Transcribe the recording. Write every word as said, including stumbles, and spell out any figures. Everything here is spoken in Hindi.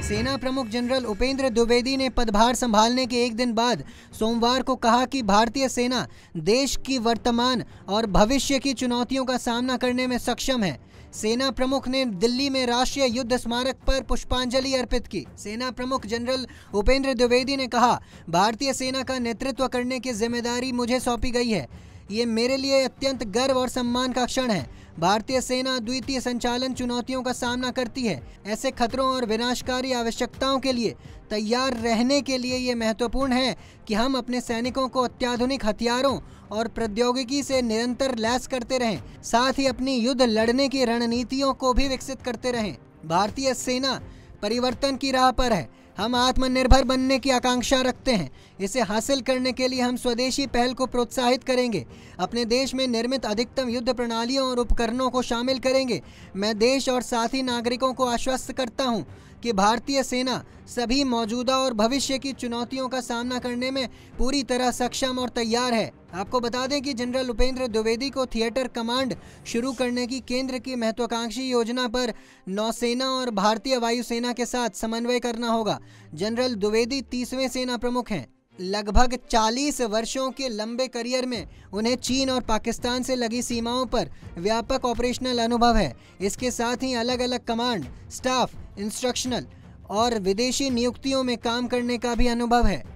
सेना प्रमुख जनरल उपेंद्र द्विवेदी ने पदभार संभालने के एक दिन बाद सोमवार को कहा कि भारतीय सेना देश की वर्तमान और भविष्य की चुनौतियों का सामना करने में सक्षम है। सेना प्रमुख ने दिल्ली में राष्ट्रीय युद्ध स्मारक पर पुष्पांजलि अर्पित की। सेना प्रमुख जनरल उपेंद्र द्विवेदी ने कहा, भारतीय सेना का नेतृत्व करने की जिम्मेदारी मुझे सौंपी गई है। ये मेरे लिए अत्यंत गर्व और सम्मान का क्षण है। भारतीय सेना द्वितीय संचालन चुनौतियों का सामना करती है। ऐसे खतरों और विनाशकारी आवश्यकताओं के लिए तैयार रहने के लिए ये महत्वपूर्ण है कि हम अपने सैनिकों को अत्याधुनिक हथियारों और प्रौद्योगिकी से निरंतर लैस करते रहें, साथ ही अपनी युद्ध लड़ने की रणनीतियों को भी विकसित करते रहें। भारतीय सेना परिवर्तन की राह पर है। हम आत्मनिर्भर बनने की आकांक्षा रखते हैं। इसे हासिल करने के लिए हम स्वदेशी पहल को प्रोत्साहित करेंगे। अपने देश में निर्मित अधिकतम युद्ध प्रणालियों और उपकरणों को शामिल करेंगे। मैं देश और साथी नागरिकों को आश्वस्त करता हूं कि भारतीय सेना सभी मौजूदा और भविष्य की चुनौतियों का सामना करने में पूरी तरह सक्षम और तैयार है। आपको बता दें कि जनरल उपेंद्र द्विवेदी को थिएटर कमांड शुरू करने की केंद्र की महत्वाकांक्षी योजना पर नौसेना और भारतीय वायुसेना के साथ समन्वय करना होगा। जनरल द्विवेदी तीसवें सेना प्रमुख हैं। लगभग चालीस वर्षों के लंबे करियर में उन्हें चीन और पाकिस्तान से लगी सीमाओं पर व्यापक ऑपरेशनल अनुभव है। इसके साथ ही अलग अलग कमांड, स्टाफ, इंस्ट्रक्शनल और विदेशी नियुक्तियों में काम करने का भी अनुभव है।